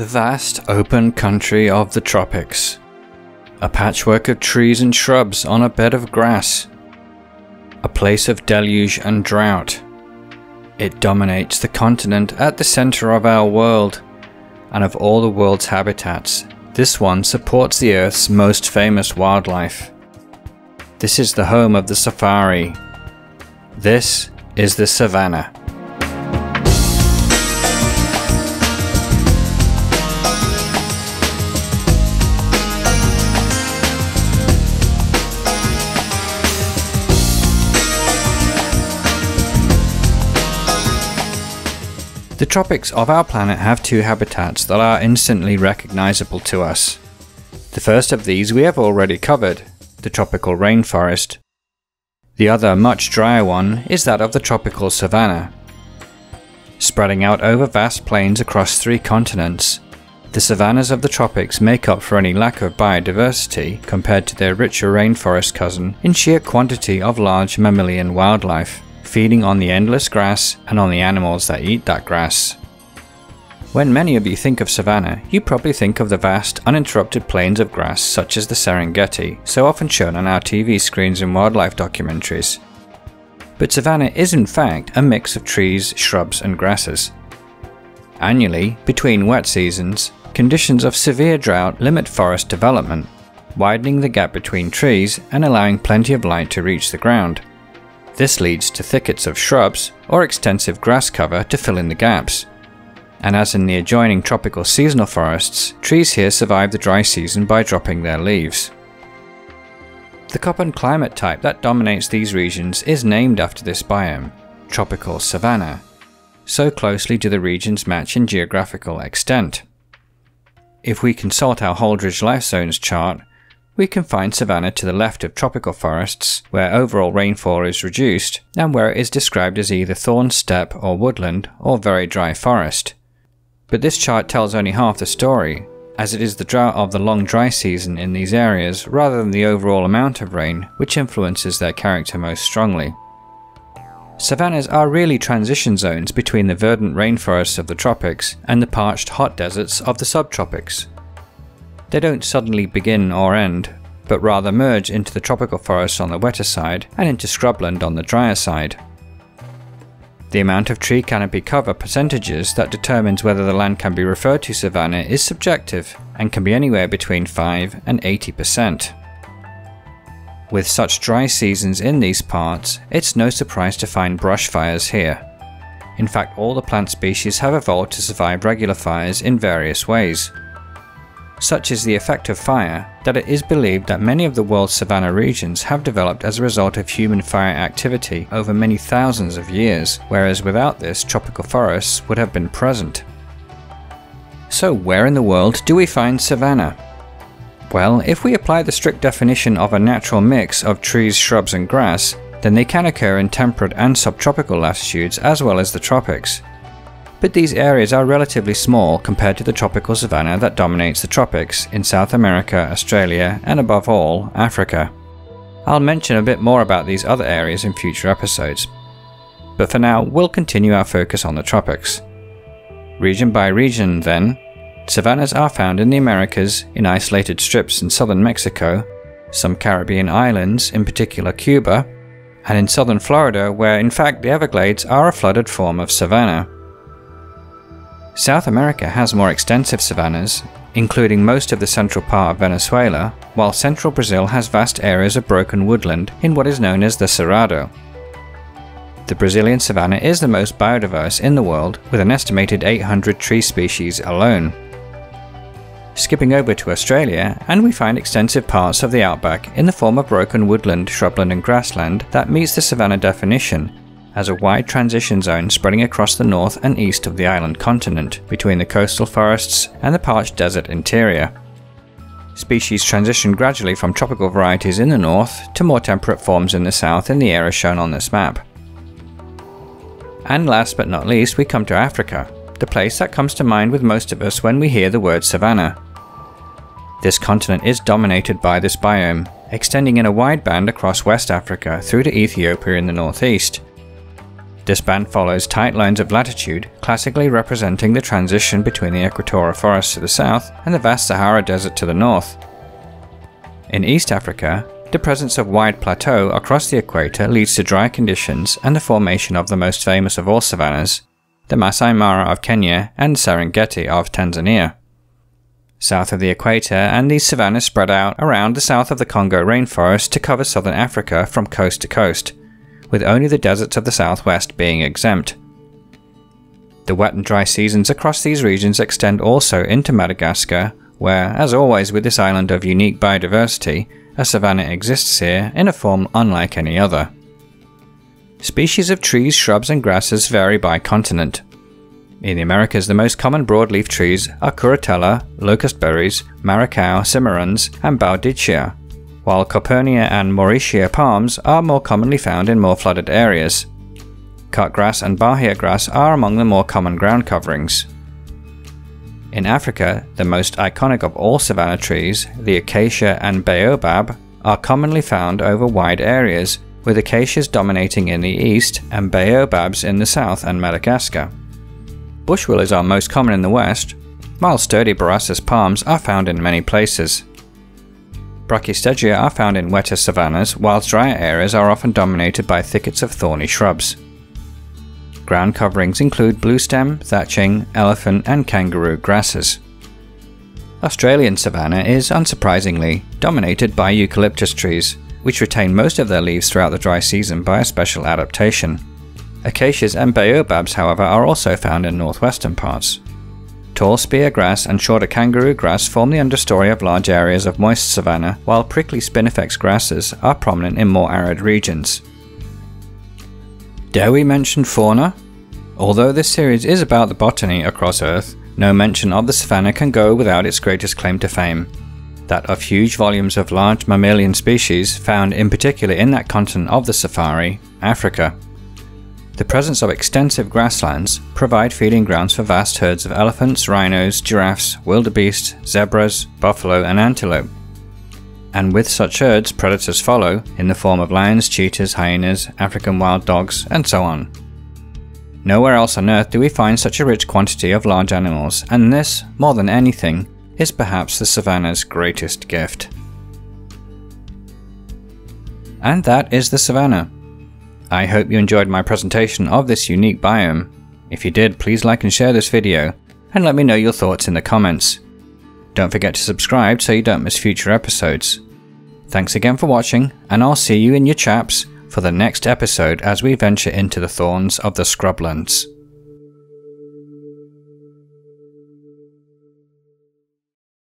vast open country of the tropics. A patchwork of trees and shrubs on a bed of grass. A place of deluge and drought. It dominates the continent at the center of our world, and of all the world's habitats, this one supports the Earth's most famous wildlife. This is the home of the safari. This is the Savannah. The tropics of our planet have two habitats that are instantly recognizable to us. The first of these we have already covered, the tropical rainforest. The other, much drier one, is that of the tropical savanna. Spreading out over vast plains across 3 continents, the savannas of the tropics make up for any lack of biodiversity compared to their richer rainforest cousin in sheer quantity of large mammalian wildlife, feeding on the endless grass and on the animals that eat that grass. When many of you think of savanna, you probably think of the vast, uninterrupted plains of grass such as the Serengeti, so often shown on our TV screens in wildlife documentaries. But savanna is in fact a mix of trees, shrubs and grasses. Annually, between wet seasons, conditions of severe drought limit forest development, widening the gap between trees and allowing plenty of light to reach the ground. This leads to thickets of shrubs or extensive grass cover to fill in the gaps. And as in the adjoining tropical seasonal forests, trees here survive the dry season by dropping their leaves. The Köppen climate type that dominates these regions is named after this biome, Tropical Savannah. So closely do the regions match in geographical extent. If we consult our Holdridge Lifezones chart, we can find savanna to the left of tropical forests, where overall rainfall is reduced, and where it is described as either thorn steppe or woodland, or very dry forest. But this chart tells only half the story, as it is the drought of the long dry season in these areas rather than the overall amount of rain which influences their character most strongly. Savannas are really transition zones between the verdant rainforests of the tropics and the parched hot deserts of the subtropics. They don't suddenly begin or end, but rather merge into the tropical forests on the wetter side and into scrubland on the drier side. The amount of tree canopy cover percentages that determines whether the land can be referred to savanna is subjective and can be anywhere between 5 and 80%. With such dry seasons in these parts, it's no surprise to find brush fires here. In fact, all the plant species have evolved to survive regular fires in various ways. Such is the effect of fire that it is believed that many of the world's savanna regions have developed as a result of human fire activity over many thousands of years, whereas without this, tropical forests would have been present. So where in the world do we find savanna? Well, if we apply the strict definition of a natural mix of trees, shrubs and grass, then they can occur in temperate and subtropical latitudes as well as the tropics. But these areas are relatively small compared to the tropical savanna that dominates the tropics in South America, Australia, and above all, Africa. I'll mention a bit more about these other areas in future episodes. But for now, we'll continue our focus on the tropics. Region by region, then, savannas are found in the Americas, in isolated strips in southern Mexico, some Caribbean islands, in particular Cuba, and in southern Florida, where in fact the Everglades are a flooded form of savanna. South America has more extensive savannas, including most of the central part of Venezuela, while central Brazil has vast areas of broken woodland in what is known as the Cerrado. The Brazilian savanna is the most biodiverse in the world, with an estimated 800 tree species alone. Skipping over to Australia, and we find extensive parts of the outback in the form of broken woodland, shrubland and grassland that meets the savanna definition, as a wide transition zone spreading across the north and east of the island continent, between the coastal forests and the parched desert interior. Species transition gradually from tropical varieties in the north to more temperate forms in the south in the area shown on this map. And last but not least, we come to Africa, the place that comes to mind with most of us when we hear the word savanna. This continent is dominated by this biome, extending in a wide band across West Africa through to Ethiopia in the northeast. This band follows tight lines of latitude, classically representing the transition between the equatorial forests to the south and the vast Sahara Desert to the north. In East Africa, the presence of wide plateau across the equator leads to dry conditions and the formation of the most famous of all savannas, the Masai Mara of Kenya and Serengeti of Tanzania. South of the equator, and these savannas spread out around the south of the Congo rainforest to cover southern Africa from coast to coast, with only the deserts of the southwest being exempt. The wet and dry seasons across these regions extend also into Madagascar, where, as always with this island of unique biodiversity, a savanna exists here in a form unlike any other. Species of trees, shrubs and grasses vary by continent. In the Americas, the most common broadleaf trees are curritella, locust berries, maracao, cimarrons, and baudichia, while Copernia and Mauritia palms are more commonly found in more flooded areas. Cutgrass and bahia grass are among the more common ground coverings. In Africa, the most iconic of all savanna trees, the acacia and baobab, are commonly found over wide areas, with acacias dominating in the east and baobabs in the south and Madagascar. Bush willows are most common in the west, while sturdy borassus palms are found in many places. Brachystegia are found in wetter savannas, whilst drier areas are often dominated by thickets of thorny shrubs. Ground coverings include bluestem, thatching, elephant and kangaroo grasses. Australian savanna is, unsurprisingly, dominated by eucalyptus trees, which retain most of their leaves throughout the dry season by a special adaptation. Acacias and baobabs, however, are also found in northwestern parts. Tall spear grass and shorter kangaroo grass form the understory of large areas of moist savanna, while prickly spinifex grasses are prominent in more arid regions. Dare we mention fauna? Although this series is about the botany across Earth, no mention of the savanna can go without its greatest claim to fame, that of huge volumes of large mammalian species found in particular in that continent of the safari, Africa. The presence of extensive grasslands provide feeding grounds for vast herds of elephants, rhinos, giraffes, wildebeest, zebras, buffalo and antelope. And with such herds, predators follow in the form of lions, cheetahs, hyenas, African wild dogs, and so on. Nowhere else on Earth do we find such a rich quantity of large animals, and this, more than anything, is perhaps the savanna's greatest gift. And that is the savanna. I hope you enjoyed my presentation of this unique biome. If you did, please like and share this video, and let me know your thoughts in the comments. Don't forget to subscribe so you don't miss future episodes. Thanks again for watching, and I'll see you in your chaps for the next episode as we venture into the thorns of the scrublands.